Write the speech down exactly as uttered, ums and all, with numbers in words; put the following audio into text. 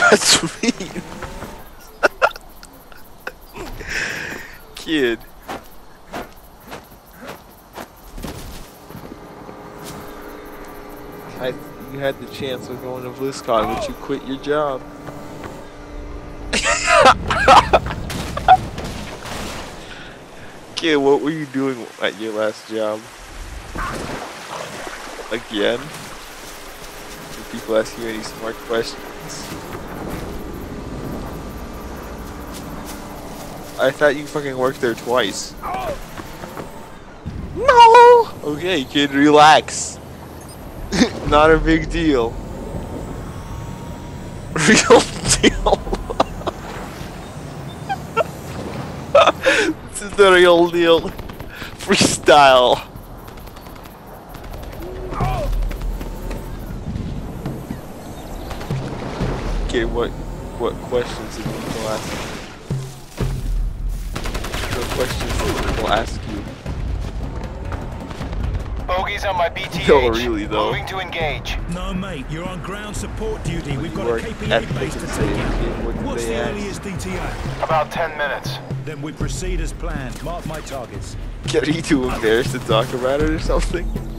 That's mean. Kid. I, you had the chance of going to BlizzCon, but you quit your job. Kid, what were you doing at your last job? Again? Did people ask you any smart questions? I thought you fucking worked there twice. No! Okay, kid, relax. Not a big deal. Real deal. This is the real deal. Freestyle. Okay, what what questions did people ask you? What questions did people ask you? Bogies on my B T H. No, really though. Moving to engage. No, mate, you're on ground support duty. We've got You a K P at A the base to facility, take out. kid, what did What's they the ask? earliest E T A? About ten minutes. Then we proceed as planned. Mark my targets. Are you too embarrassed to talk about it or something?